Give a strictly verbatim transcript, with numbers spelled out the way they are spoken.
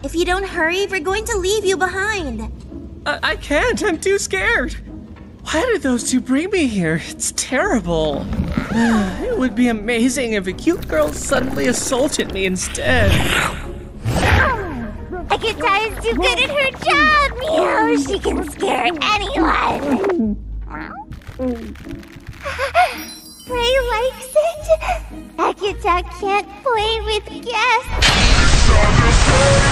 If you don't hurry, we're going to leave you behind. I, I can't. I'm too scared. Why did those two bring me here? It's terrible. It would be amazing if a cute girl suddenly assaulted me instead. Akita is too good at her job, meow. She can scare anyone. Ray likes it. Akita can't play with guests.